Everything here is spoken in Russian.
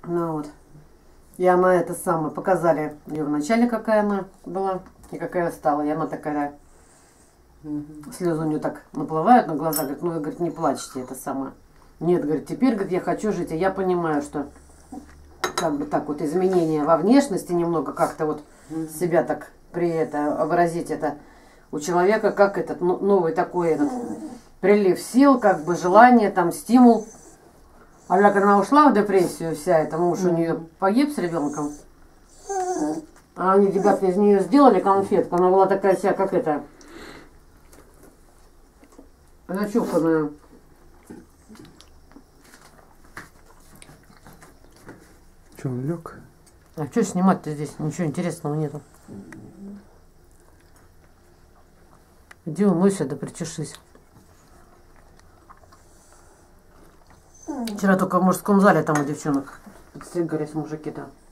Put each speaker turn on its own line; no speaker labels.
Ну вот. И она это самое, показали ее вначале, какая она была и какая стала. И она такая, слезы у нее так наплывают на глаза. Говорит, ну, говорит, не плачьте, это самое. Нет, говорит, теперь, говорит, я хочу жить. И я понимаю, что как бы так вот изменения во внешности немного как-то вот себя так выразить это у человека, как этот новый такой этот прилив сил, как бы желание, там, стимул. А как она ушла в депрессию вся, это муж у нее погиб с ребенком. А они, ребята, из нее сделали конфетку. Она была такая вся, как это, начуханная.
Че, он лег?
А что снимать-то здесь? Ничего интересного нету. Иди умойся, да причешись. Вчера только в мужском зале там у девчонок подстригались мужики-то.